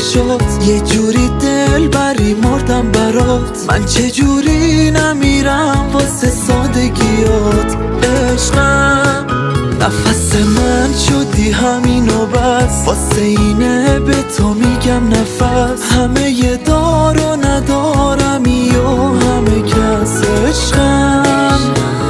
چشات، یه جوری دل بری مردم برات. من چجوری نمیرم واسه سادگیات. عشقم نفس من شدی همینو بس، واسه اینه به تو میگم نفس. همه یه دار و ندارمی و همه کس. عشقم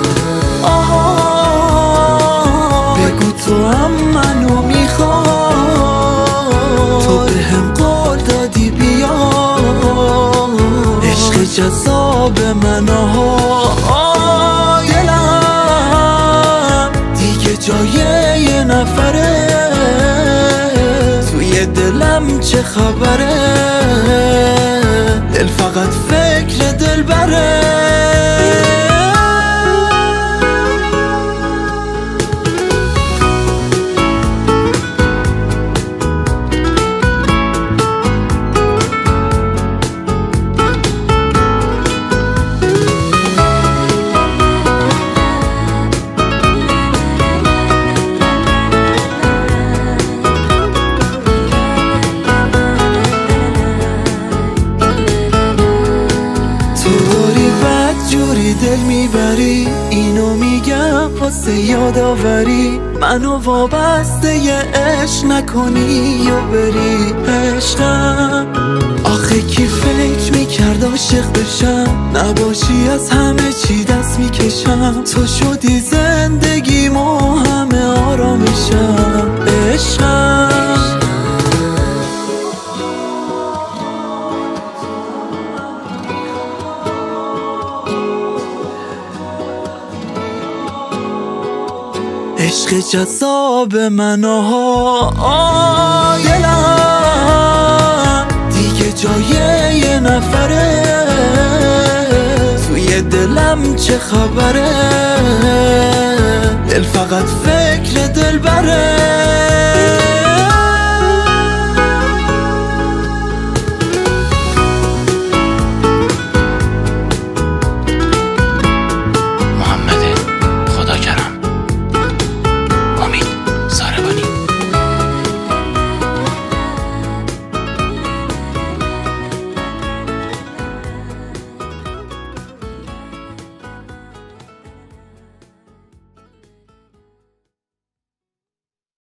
بگو تو هم منو میخوای، تو به هم قول دادی بیا. عشق جذاب من دلم دیگه جای یه نفره، توی دلم چه خبره؟ دل فقط فکر دل بره. جوری دل میبری، اینو میگم واسه یادآوری. منو وابسته یه عشق نکنی یا بری. عشقم آخه کی فکر میکرد عاشق بشم، نباشی از همه چی دست میکشم. تو شدی زندگیم و همه آرامشم. عشقم عشق جذاب من دلم دیگه جای یه نفره، توی دلم چه خبره؟ دل فقط فکر دل بره.